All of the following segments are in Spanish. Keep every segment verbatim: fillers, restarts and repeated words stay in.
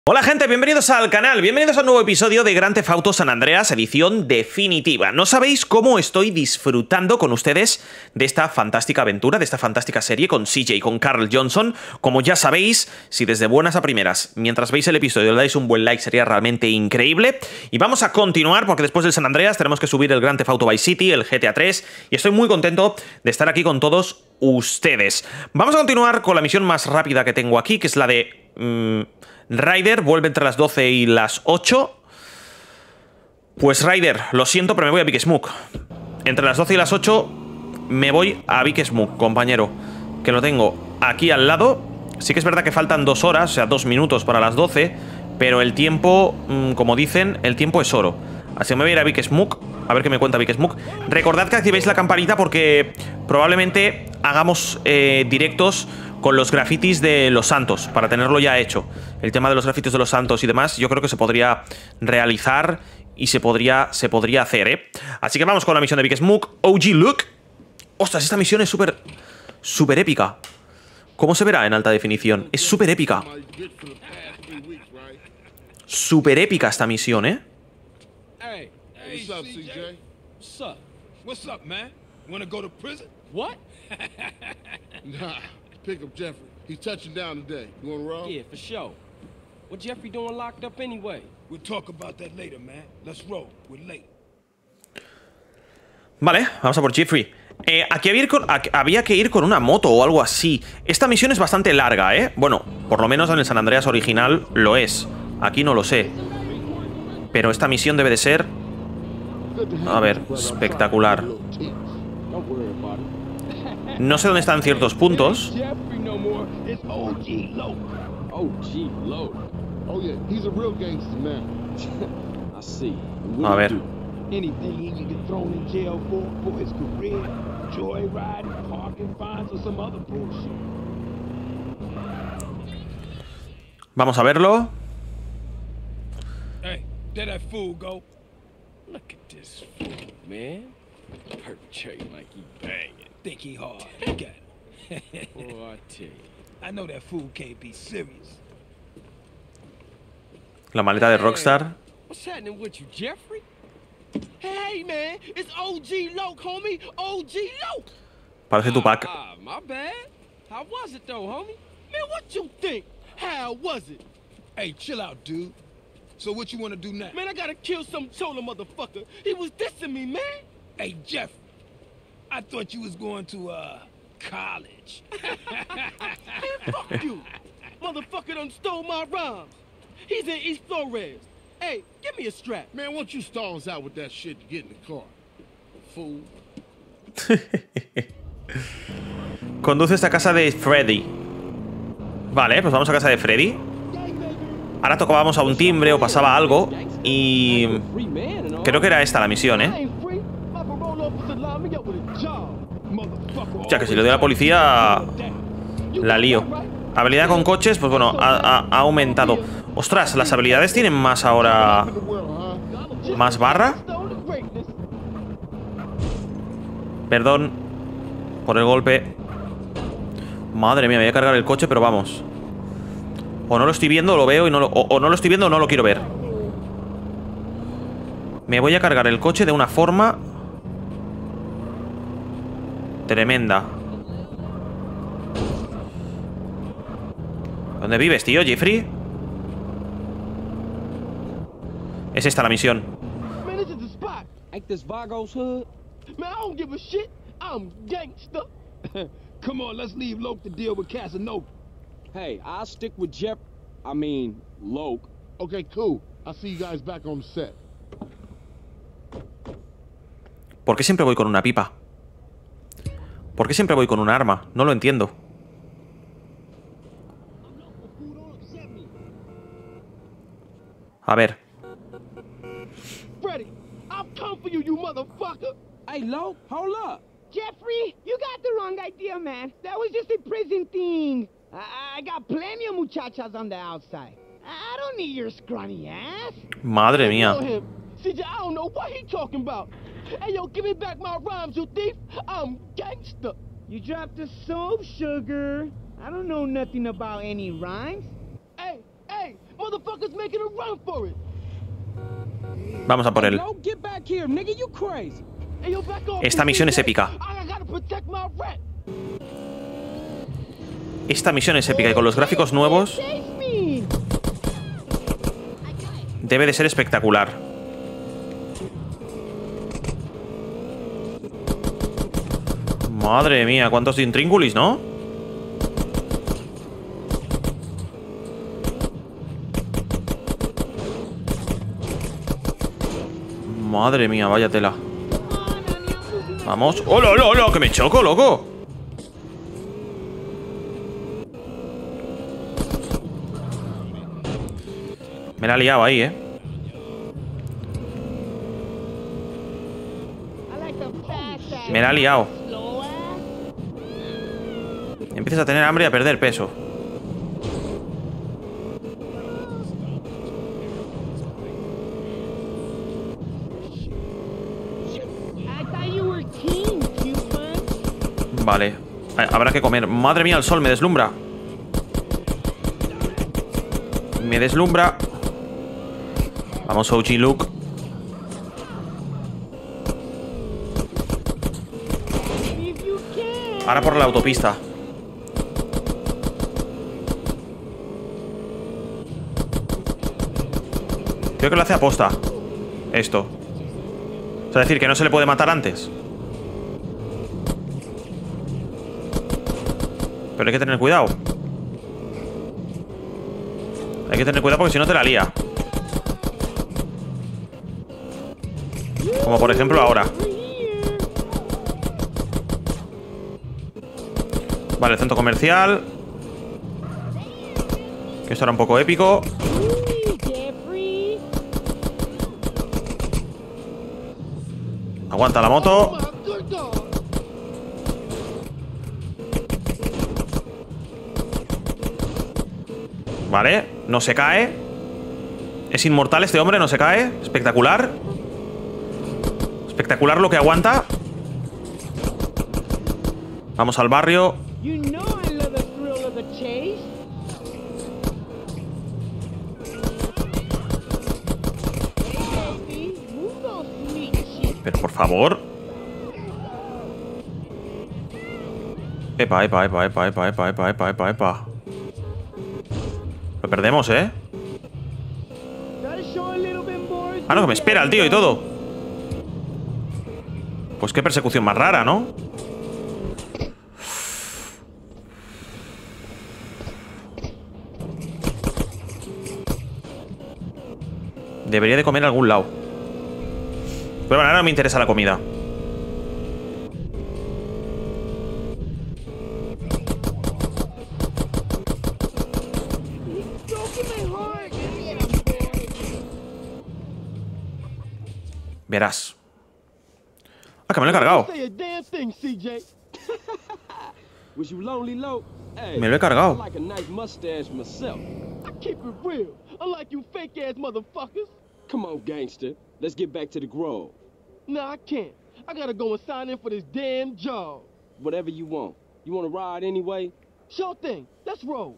Hola gente, bienvenidos al canal, bienvenidos a un nuevo episodio de Grand Theft Auto San Andreas, edición definitiva. No sabéis cómo estoy disfrutando con ustedes de esta fantástica aventura, de esta fantástica serie con C J, con Carl Johnson. Como ya sabéis, si desde buenas a primeras, mientras veis el episodio le dais un buen like, sería realmente increíble. Y vamos a continuar, porque después del San Andreas tenemos que subir el Grand Theft Auto Vice City, el G T A tres, y estoy muy contento de estar aquí con todos ustedes. Vamos a continuar con la misión más rápida que tengo aquí, que es la de... Mmm, Ryder vuelve entre las doce y las ocho. Pues Ryder, lo siento, pero me voy a Big Smoke. Entre las doce y las ocho me voy a Big Smoke, compañero, que lo tengo aquí al lado. Sí que es verdad que faltan dos horas, o sea, dos minutos para las doce, pero el tiempo, como dicen, el tiempo es oro. Así que me voy a ir a Big Smoke, a ver qué me cuenta Big Smoke. Recordad que activéis la campanita porque probablemente hagamos eh, directos con los grafitis de los santos, para tenerlo ya hecho. El tema de los grafitis de los santos y demás, yo creo que se podría realizar y se podría, se podría hacer, ¿eh? Así que vamos con la misión de Big Smoke. O G Look. Ostras, esta misión es súper, súper épica. ¿Cómo se verá en alta definición? Es súper épica. Súper épica esta misión, ¿eh? Hey, hey, what's up, C J? What's up? What's up, man? Wanna go to prison? What? Nah, pick up Jeffrey. He's touching down today. You wanna roll? Yeah, for sure. What Jeffrey doing locked up anyway? We'll talk about that later, man. Let's roll. We're late. Vale, vamos a por Jeffrey. Eh, aquí había, ir con, había que ir con una moto o algo así. Esta misión es bastante larga, ¿eh? Bueno, por lo menos en el San Andreas original lo es. Aquí no lo sé. Pero esta misión debe de ser... A ver, espectacular. No sé dónde están ciertos puntos. A ver. Vamos a verlo. Hey, there that fool go. Look at this fool, man. Perpetrating like he banging. Think he hard. Look at him. Boy, I tell you. I know that fool can't be serious. La maleta de Rockstar. What's happening with you, Jeffrey? Hey, man, it's O G Loke, homie. O G Loke. Parece Tupac. Ah, my bad. How was it though, homie? Man, what you think? How was it? Hey, chill out, dude. So what you want to do now? Man, I gotta kill some chola motherfucker. He was dissing me, man. Hey, Jeff. I thought you was going to, uh, college. Man, fuck you. Motherfucker done stole my rhymes. He's in East Flores. Hey, give me a strap. Man, why don't you stall us out with that shit to get in the car? Fool. Conduce esta casa de Freddy. Vale, pues vamos a casa de Freddy. Ahora tocábamos a un timbre o pasaba algo. Y... creo que era esta la misión, ¿eh? Ya que si lo doy a la policía... la lío. Habilidad con coches, pues bueno, ha, ha, ha aumentado. Ostras, las habilidades tienen más ahora... ¿Más barra? Perdón por el golpe. Madre mía, me voy a cargar el coche, pero vamos. O no lo estoy viendo, o lo veo y no lo... O, o no lo estoy viendo o no lo quiero ver. Me voy a cargar el coche de una forma... tremenda. ¿Dónde vives, tío, Jeffrey? Es esta la misión. Man, this is the spot. Ain't this Vargo's hood? Man, I don't give a shit. I'm gangster. Come on, let's leave Loke to deal with Casanova. Hey, I'll stick with Jeff. I mean, Loke. Okay, cool. I'll see you guys back on the set. ¿Por qué siempre voy con una pipa? ¿Por qué siempre voy con un arma? No lo entiendo. A ver. Freddy, I'll come for you, you motherfucker. Hey, Loke, hold up. Jeffrey, you got the wrong idea, man. That was just a prison thing. I, I got plenty of muchachas on the outside. I don't need your scrawny ass. Madre mía. C J, I don't know what he talking about. Hey, yo, give me back my rhymes, you thief. I'm gangster. You dropped the soap, sugar. I don't know nothing about any rhymes. Hey, hey, motherfuckers making a run for it. Vamos a por él. Bro, get back here, nigga, you crazy. Hey, yo, back off, Esta misión es C J. épica. I gotta protect my rep. Esta misión es épica y con los gráficos nuevos Chase me. debe de ser espectacular. Madre mía, cuántos intríngulis, ¿no? Madre mía, vaya tela. Vamos. ¡Hola, hola, hola! ¡Que me choco, loco! Me la ha liado ahí, ¿eh? Me la ha liado. Empiezas a tener hambre y a perder peso. Vale. Habrá que comer. Madre mía, el sol me deslumbra. Me deslumbra. Vamos, O G Luke. Ahora por la autopista. Creo que lo hace aposta. Esto. O sea, decir que no se le puede matar antes. Pero hay que tener cuidado. Hay que tener cuidado porque si no te la lía. Como por ejemplo ahora. Vale, el centro comercial. Que esto era un poco épico. Aguanta la moto. Vale, no se cae. Es inmortal este hombre, no se cae. Espectacular. Espectacular lo que aguanta. Vamos al barrio. Pero por favor. Epa, epa, epa, epa, epa, epa, epa, epa, epa, epa. Lo perdemos, ¿eh? Ah, no, que me espera el tío y todo. Pues qué persecución más rara, ¿no? Debería de comer a algún lado. Pero bueno, ahora no me interesa la comida. Verás. Ah, que me lo he cargado. Me lo he cargado. Come on, gangster. Let's get back to the Grove. No, I can't. I gotta go and sign in for this damn job. Whatever you want. You want to ride anyway? Sure thing. Let's roll.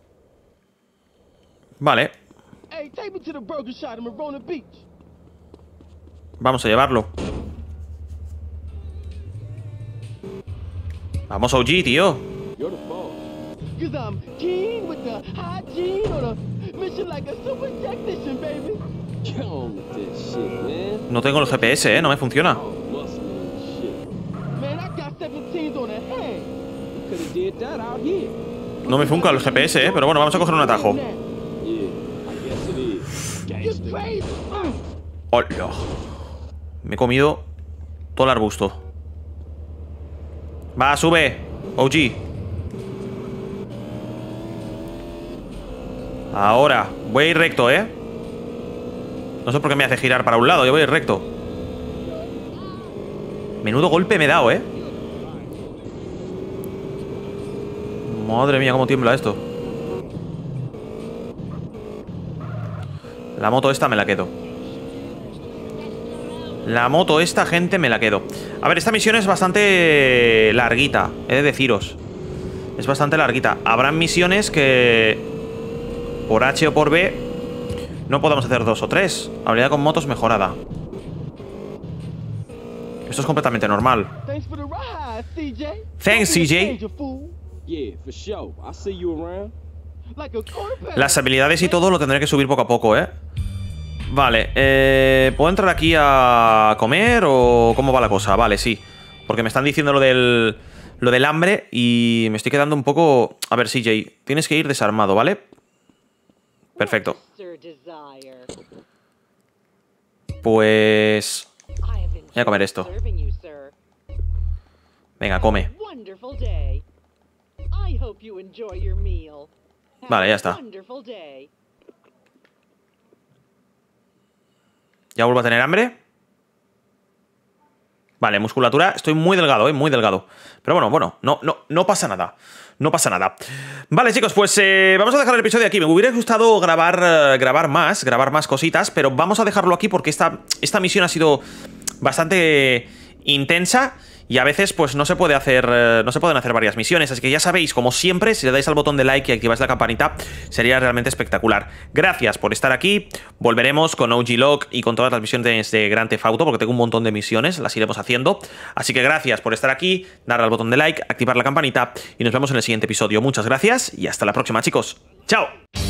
Vale. Hey, take me to the burger shop in Marona Beach. Vamos a llevarlo. Vamos, O G, tío. You're the boss. Cause I'm keen with the hygiene or the mission like a super technician, baby. Get on with that shit, man. No tengo el G P S, eh, no me funciona. Oh, muscle and shit. Man, I got seventeens on the head. You could have did that out here. No me funca el G P S, eh, pero bueno, vamos a coger un atajo. Yeah, I guess it is. You're Gangster. crazy. Hola. Me he comido todo el arbusto. Va, sube, O G. Ahora, voy a ir recto, ¿eh? No sé por qué me hace girar para un lado, yo voy a ir recto. Menudo golpe me he dado, ¿eh? Madre mía, cómo tiembla esto. La moto esta me la quedo. La moto esta, gente, me la quedo. A ver, esta misión es bastante larguita, he de deciros. Es bastante larguita. Habrán misiones que por H o por B no podamos hacer dos o tres. Habilidad con motos mejorada. Esto es completamente normal. Thanks for the ride, C J. Thanks, C J. Yeah, for sure. I'll see you around. Like a quarter pound. Las habilidades y todo lo tendré que subir poco a poco, ¿eh? Vale, eh, ¿puedo entrar aquí a comer o cómo va la cosa? Vale, sí. Porque me están diciendo lo del, lo del hambre y me estoy quedando un poco... A ver, C J, tienes que ir desarmado, ¿vale? Perfecto. Pues... voy a comer esto. Venga, come. Vale, ya está. ¿Ya vuelvo a tener hambre? Vale, musculatura. Estoy muy delgado, eh, muy delgado. Pero bueno, bueno, no, no, no pasa nada. No pasa nada. Vale, chicos, pues eh, vamos a dejar el episodio aquí. Me hubiera gustado grabar, uh, grabar más, grabar más cositas, pero vamos a dejarlo aquí porque esta, esta misión ha sido bastante intensa. Y a veces pues no se puede hacer eh, no se pueden hacer varias misiones, así que ya sabéis, como siempre, si le dais al botón de like y activáis la campanita, sería realmente espectacular. Gracias por estar aquí, volveremos con O G Log y con todas las misiones de Grand Theft Auto, porque tengo un montón de misiones, las iremos haciendo. Así que gracias por estar aquí, darle al botón de like, activar la campanita y nos vemos en el siguiente episodio. Muchas gracias y hasta la próxima, chicos. ¡Chao!